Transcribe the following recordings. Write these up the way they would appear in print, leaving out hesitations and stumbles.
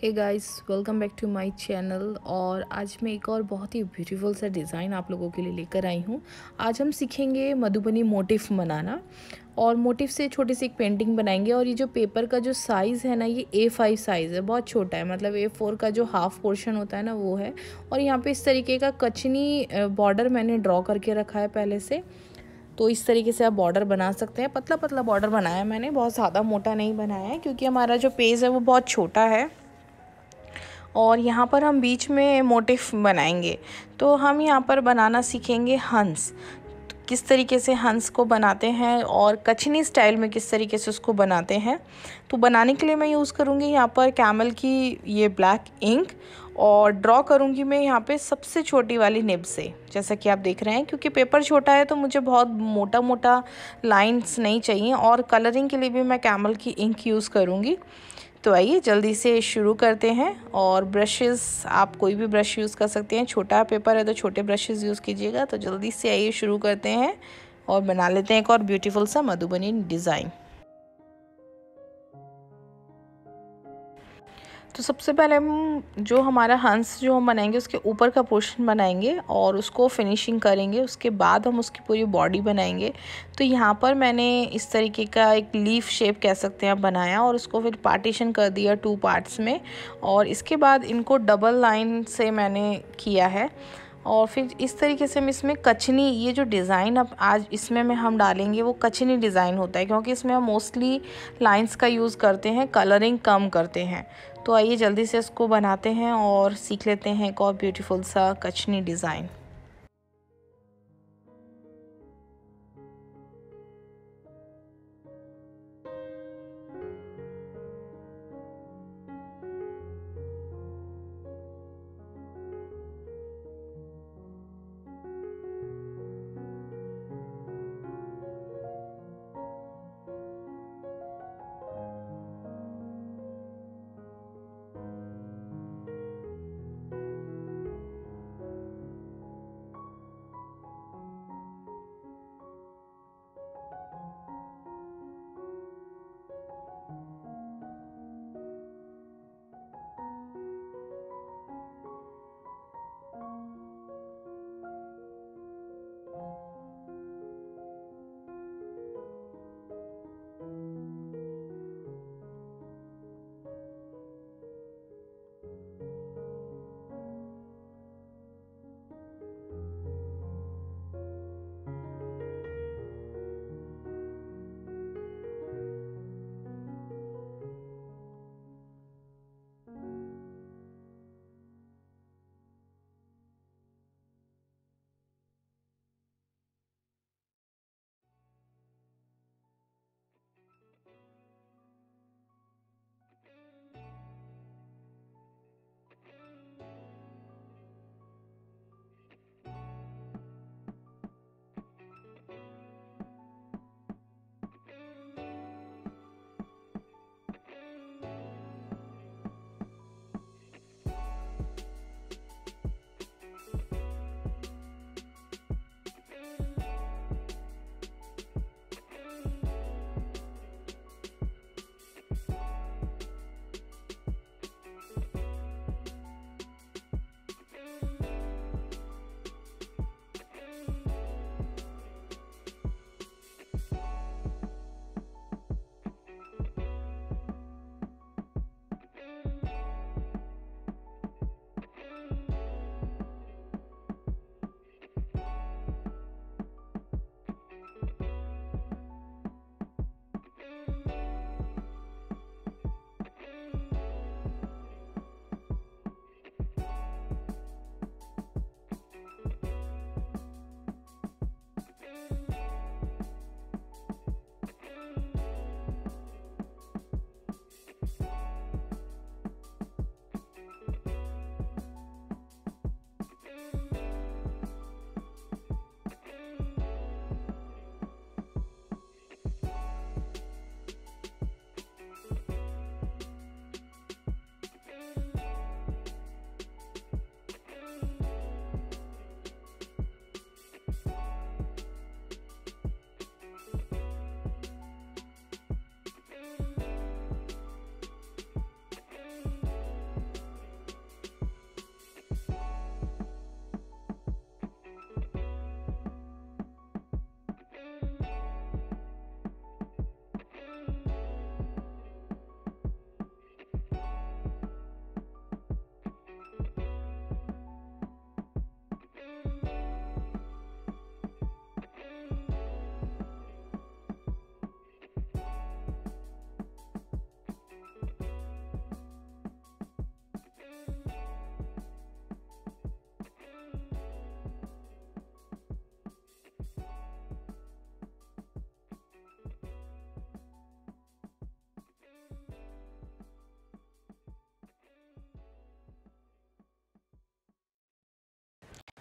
Hey guys, welcome back to my channel. और आज मैं एक और बहुत ही ब्यूटीफुल सा डिज़ाइन आप लोगों के लिए लेकर आई हूँ। आज हम सीखेंगे मधुबनी मोटिफ बनाना और मोटिफ से छोटी सी एक पेंटिंग बनाएंगे। और ये जो पेपर का जो साइज़ है ना, ये A5 साइज़ है, बहुत छोटा है। मतलब A4 का जो हाफ पोर्शन होता है ना, वो है। और यहाँ पे इस तरीके का कचनी बॉर्डर मैंने ड्रॉ करके रखा है पहले से। तो इस तरीके से आप बॉर्डर बना सकते हैं। पतला पतला बॉर्डर बनाया है मैंने, बहुत ज़्यादा मोटा नहीं बनाया है, क्योंकि हमारा जो पेज है वो बहुत छोटा है। और यहाँ पर हम बीच में मोटिफ बनाएंगे। तो हम यहाँ पर बनाना सीखेंगे हंस। किस तरीके से हंस को बनाते हैं और कछनी स्टाइल में किस तरीके से उसको बनाते हैं। तो बनाने के लिए मैं यूज़ करूँगी यहाँ पर कैमल की ये ब्लैक इंक, और ड्रॉ करूँगी मैं यहाँ पे सबसे छोटी वाली निब से, जैसा कि आप देख रहे हैं। क्योंकि पेपर छोटा है तो मुझे बहुत मोटा मोटा लाइंस नहीं चाहिए, और कलरिंग के लिए भी मैं कैमल की इंक यूज़ करूँगी। तो आइए जल्दी से शुरू करते हैं। और ब्रशेस, आप कोई भी ब्रश यूज़ कर सकते हैं। छोटा पेपर है तो छोटे ब्रशेस यूज़ कीजिएगा। तो जल्दी से आइए शुरू करते हैं और बना लेते हैं एक और ब्यूटीफुल सा मधुबनी डिज़ाइन। तो सबसे पहले हम जो हमारा हंस जो हम बनाएंगे उसके ऊपर का पोर्शन बनाएंगे और उसको फिनिशिंग करेंगे। उसके बाद हम उसकी पूरी बॉडी बनाएंगे। तो यहाँ पर मैंने इस तरीके का एक लीफ शेप कह सकते हैं बनाया, और उसको फिर पार्टीशन कर दिया 2 पार्ट्स में। और इसके बाद इनको डबल लाइन से मैंने किया है। और फिर इस तरीके से हम इसमें कचनी, ये जो डिज़ाइन अब आज इसमें में हम डालेंगे वो कचनी डिज़ाइन होता है, क्योंकि इसमें हम मोस्टली लाइंस का यूज़ करते हैं, कलरिंग कम करते हैं। तो आइए जल्दी से इसको बनाते हैं और सीख लेते हैं एक और ब्यूटीफुल सा कचनी डिज़ाइन।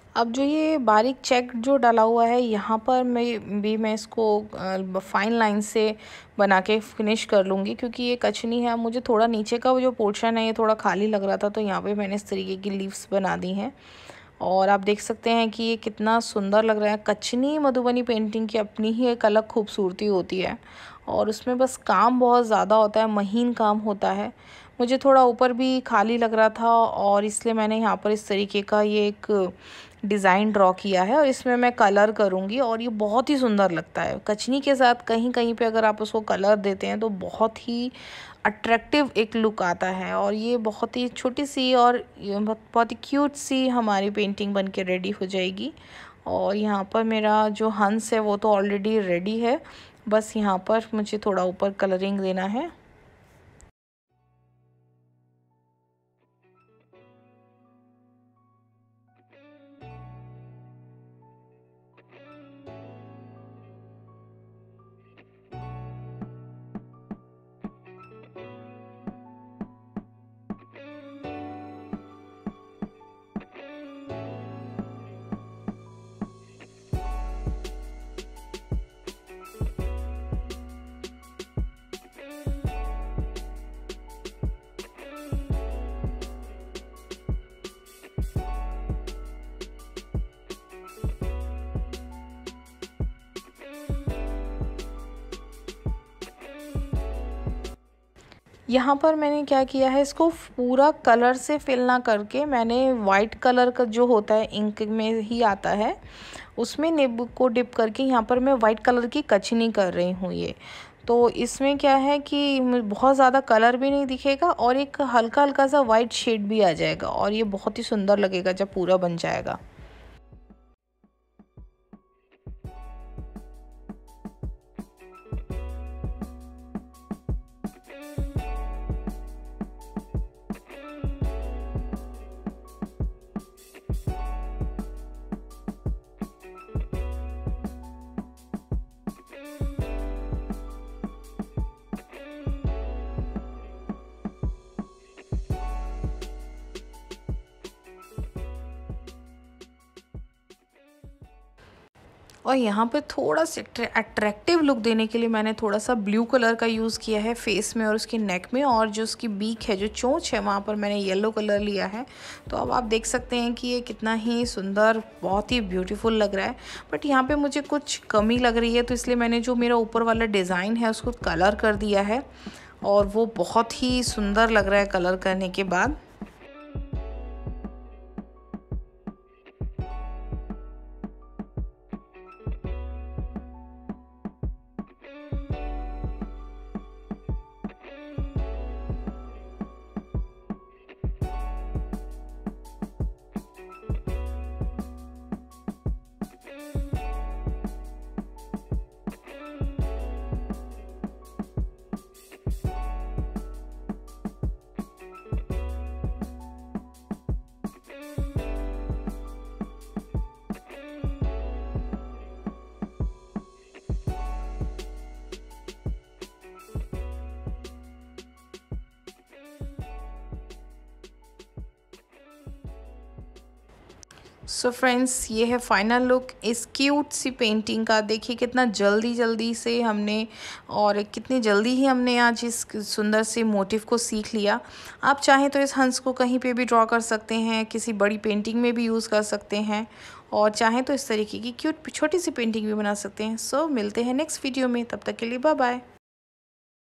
अब जो ये बारीक चेक जो डाला हुआ है यहाँ पर मैं इसको फाइन लाइन से बना के फिनिश कर लूँगी, क्योंकि ये कचनी है। मुझे थोड़ा नीचे का वो जो पोर्शन है ये थोड़ा खाली लग रहा था, तो यहाँ पे मैंने इस तरीके की लीव्स बना दी हैं। और आप देख सकते हैं कि ये कितना सुंदर लग रहा है। कचनी मधुबनी पेंटिंग की अपनी ही एक अलग खूबसूरती होती है, और उसमें बस काम बहुत ज़्यादा होता है, महीन काम होता है। मुझे थोड़ा ऊपर भी खाली लग रहा था, और इसलिए मैंने यहाँ पर इस तरीके का ये एक डिज़ाइन ड्रॉ किया है, और इसमें मैं कलर करूँगी, और ये बहुत ही सुंदर लगता है। कचनी के साथ कहीं कहीं पे अगर आप उसको कलर देते हैं तो बहुत ही अट्रैक्टिव एक लुक आता है, और ये बहुत ही छोटी सी और ये बहुत ही क्यूट सी हमारी पेंटिंग बन के रेडी हो जाएगी। और यहाँ पर मेरा जो हंस है वो तो ऑलरेडी रेडी है, बस यहाँ पर मुझे थोड़ा ऊपर कलरिंग देना है। यहाँ पर मैंने क्या किया है, इसको पूरा कलर से फिल ना करके मैंने वाइट कलर का जो होता है इंक में ही आता है, उसमें निब को डिप करके यहाँ पर मैं वाइट कलर की कचनी कर रही हूँ। ये तो इसमें क्या है कि बहुत ज़्यादा कलर भी नहीं दिखेगा, और एक हल्का हल्का सा वाइट शेड भी आ जाएगा, और ये बहुत ही सुंदर लगेगा जब पूरा बन जाएगा। और यहाँ पे थोड़ा सा अट्रैक्टिव लुक देने के लिए मैंने थोड़ा सा ब्लू कलर का यूज़ किया है फेस में और उसके नेक में, और जो उसकी बीक है, जो चोंच है, वहाँ पर मैंने येलो कलर लिया है। तो अब आप देख सकते हैं कि ये कितना ही सुंदर, बहुत ही ब्यूटीफुल लग रहा है। बट यहाँ पे मुझे कुछ कमी लग रही है, तो इसलिए मैंने जो मेरा ऊपर वाला डिज़ाइन है उसको कलर कर दिया है, और वो बहुत ही सुंदर लग रहा है कलर करने के बाद। सो फ्रेंड्स, ये है फाइनल लुक इस क्यूट सी पेंटिंग का। देखिए कितना जल्दी से हमने, और कितनी जल्दी ही हमने आज इस सुंदर से मोटिव को सीख लिया। आप चाहें तो इस हंस को कहीं पे भी ड्रॉ कर सकते हैं, किसी बड़ी पेंटिंग में भी यूज़ कर सकते हैं, और चाहें तो इस तरीके की क्यूट छोटी सी पेंटिंग भी बना सकते हैं। सो मिलते हैं नेक्स्ट वीडियो में, तब तक के लिए बाय बाय।